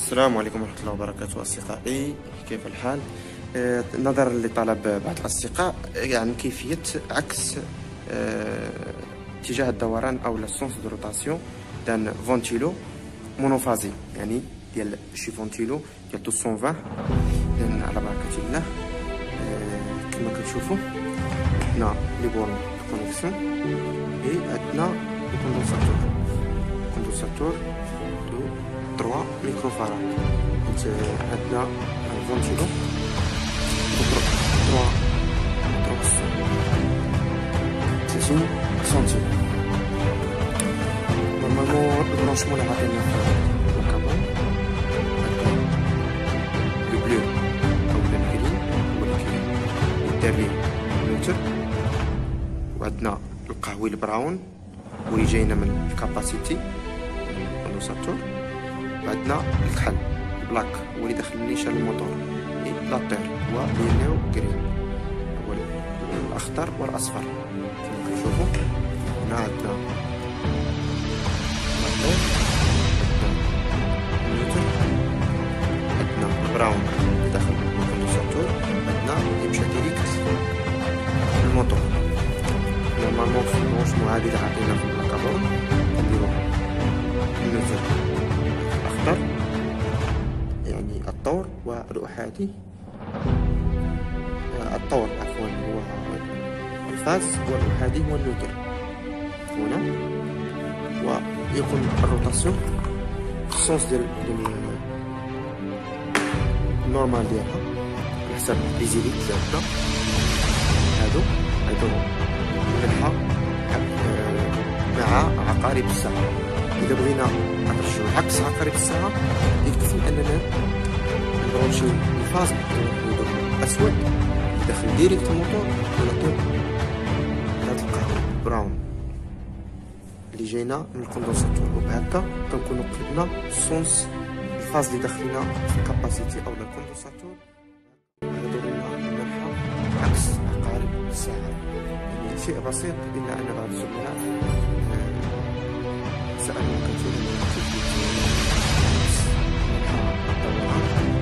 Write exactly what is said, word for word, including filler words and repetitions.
السلام عليكم ورحمة الله وبركاته أصدقائي، كيف الحال؟ آه، نظرا لطلب بعض الأصدقاء يعني كيفية عكس آه، اتجاه الدوران أو السونس دو روتاسيون دان فونتيلو مونوفازي، يعني ديال شي فونتيلو ديال مئتين وعشرين. إذن على بركة الله آه، كما كتشوفوا عندنا لي بورن كونيكسيون اي عندنا الكوندونساتور كوندونساتور دو ثلاثة ميكروفاراد. عندنا الفونتيلو ثلاثة ثلاثين سنتيم. نورمالمون البرونشمون اللي عطينا في الكابون لو بلو او الكريم هو الكريم الدري نوتر، وعندنا القهوي البراون واللي جاينا من الكاباسيتي كوندونساتور، وعندنا الكحل البلاك هو اللي داخل النيشان الموتور، لاتير هو اليلو جرين هو الاخضر والاصفر. كما كتشوفوا هنا عندنا لاتير، عندنا نيوتر، عندنا البراون اللي داخل الكوندونساتور، عندنا اللي مشى ديريكت الموتور. نورمالمون في البرونشمون هادي اللي عطينا في الكابون كنديرو النيوتر الاخضر يعني الطور، والأحادي الطور عفوا هو الفاز، والأحادي هو النوتر هنا. ويكون الروتاسيون في السونس ديال النورمال ديالها على حسب لي زيليت اللي عندنا. هادو هادو ملحة مع عقارب الساعة. إذا بغينا نرجعو عكس عقارب الساعة يكفي أننا نبرونشيو الفاز بالضوء الأسود داخل ديريكت الموتور، ونعطيو هاد القهوة براون اللي جاينا من الكوندونساتور، وبهكا كنكونو قلبنا السونس الفاز اللي داخلنا في الكاباسيتي أو الكوندونساتور. هادو لنا الملحة عكس عقارب الساعة، يعني شيء بسيط إلا أن بعض الزملاء سألوا كثيرا من كيفية الدوران